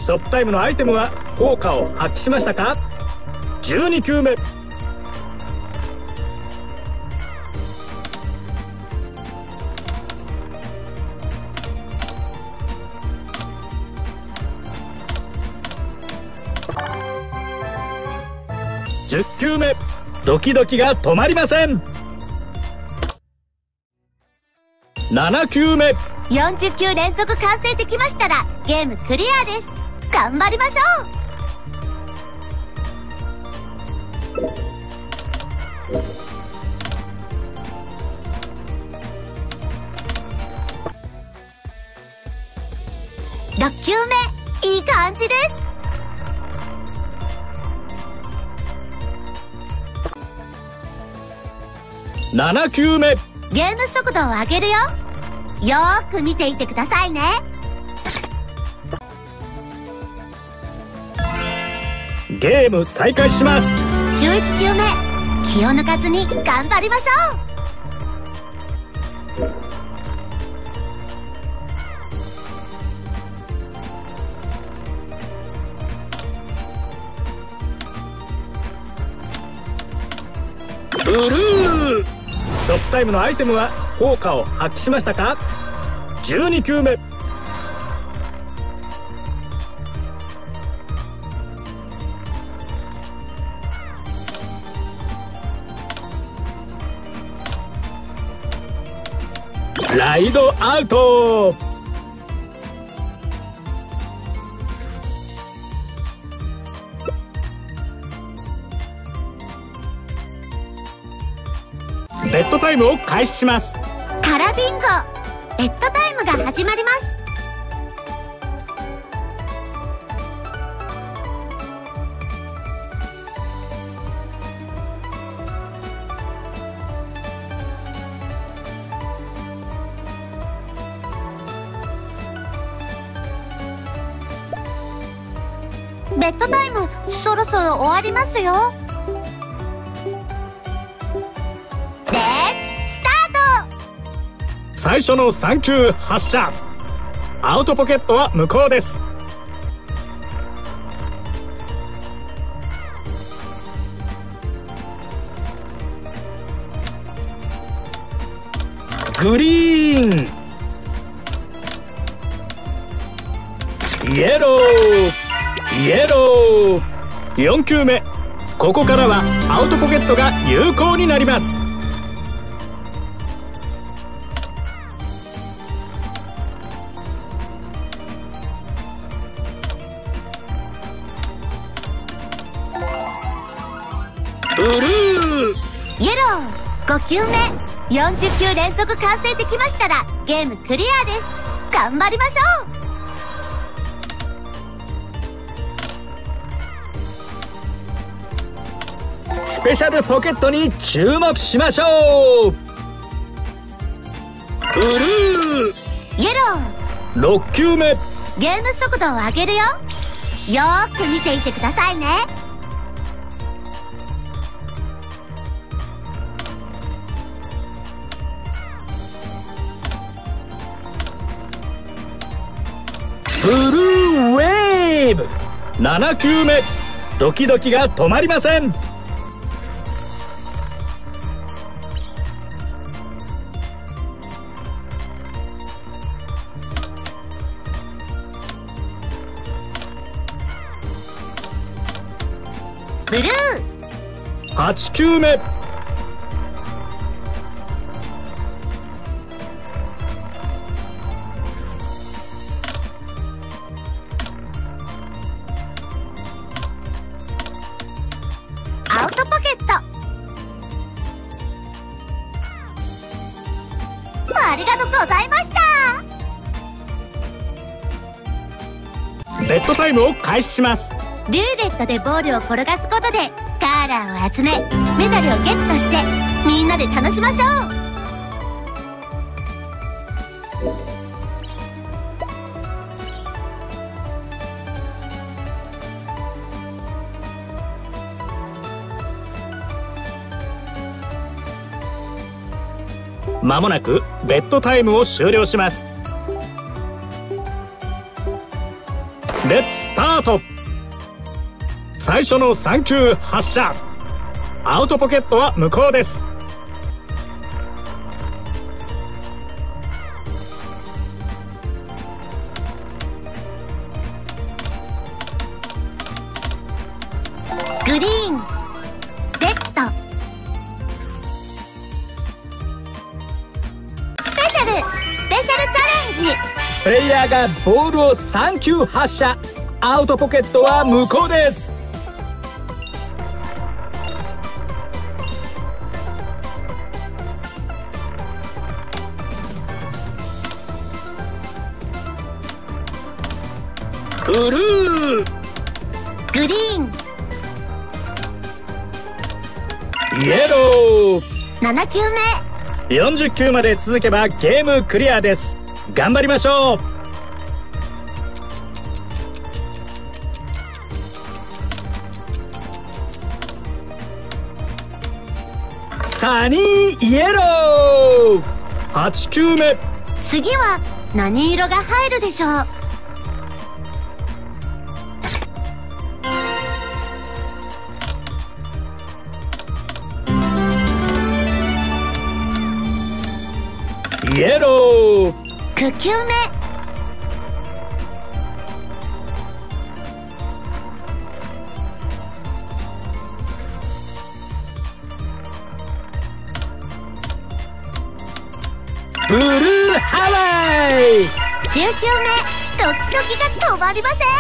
トップタイムのアイテムは効果を発揮しましたか。12球目。10球目。ドキドキが止まりません。7球目。 40球連続完成できましたらゲームクリアです。頑張りましょう。6球目、いい感じです。 7球目。 ゲーム速度を上げるよ。よーく見ていてくださいね。 ゲーム再開します。 11球目、気を抜かずに頑張りましょう。 ブルー。トップタイムのアイテムは効果を発揮しましたか。12球目。ライドアウト。ベッドタイムを開始します。 カラビンゴ、ベッドタイムが始まります。ベッドタイムそろそろ終わりますよ。 最初の3球発射。アウトポケットは無効です。グリーン、イエロー、イエロー。4球目。ここからはアウトポケットが有効になります。ブルー、 イエロー。5球目、40球連続完成できましたらゲームクリアです。頑張りましょう。 スペシャルポケットに注目しましょう。ブルー、 イエロー。6球目。 ゲーム速度を上げるよ。よーく見ていてくださいね。 ブルーウェーブ。7球目。ドキドキが止まりません。 ブルー。 8球目。 アウトポケット。ありがとうございました。 ベッドタイムを開始します。 ルーレットでボールを転がすことでカーラーを集めメダルをゲットしてみんなで楽しましょう。 まもなくベッドタイムを終了します。 レッツスタート。最初の3球発射。アウトポケットは無効です。 グリーン、レッド。スペシャルチャレンジ。 プレイヤーがボールを3球発射。アウトポケットは無効です。ブルー、 グリーン、 イエロー。 7球目。 40球まで続けばゲームクリアです。頑張りましょう。サニーイエロー。8球目。 次は何色が入るでしょう。 イエロー。 9球目。 ブルーハワイ。 10球目。ドキドキが止まりません。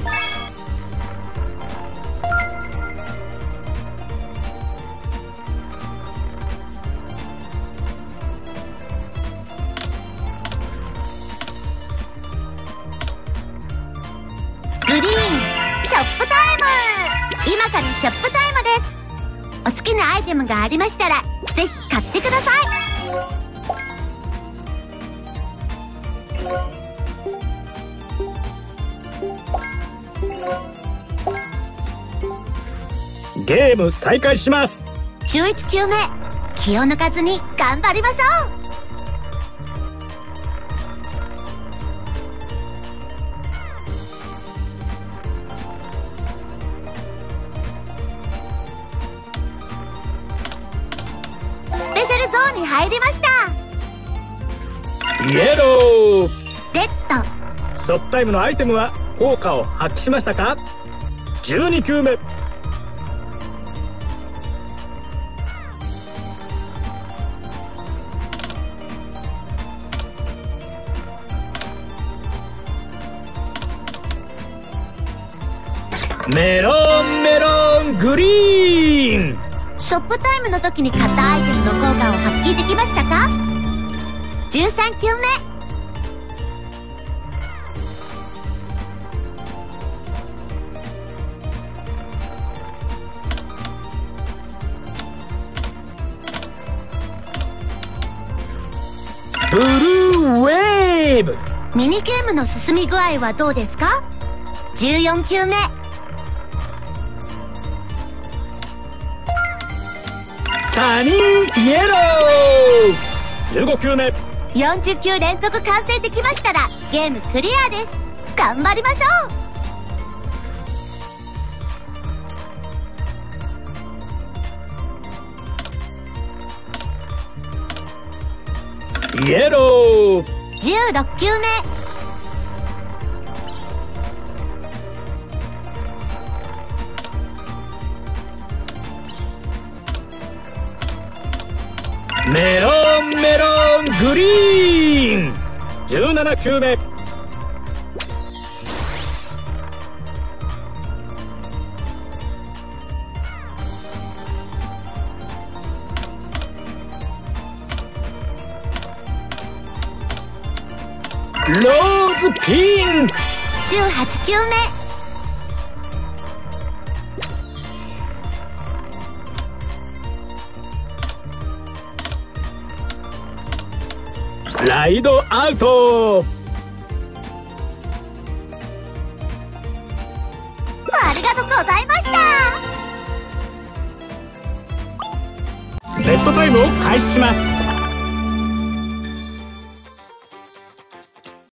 グリーン、ショップタイム。今からショップタイムです。お好きなアイテムがありましたらぜひ買ってください。 ゲーム再開します。 11球目。気を抜かずに頑張りましょう。スペシャルゾーンに入りました。 イエロー。 レッド。 ショップタイムのアイテムは効果を発揮しましたか。12球目。メロンメロングリーン。 ショップタイムの時に買ったアイテムの効果を発揮できましたか。13球目。 ブルーウェーブ。 ミニゲームの進み具合はどうですか。14球目。 サニーイエロー。15球目。 40球連続完成できましたらゲームクリアです。頑張りましょう。イエロー。 16球目。 メロンメロングリーン。17球目。ローズピンク。 18球目。 ライドアウト。 ありがとうございました。 レッドタイムを開始します。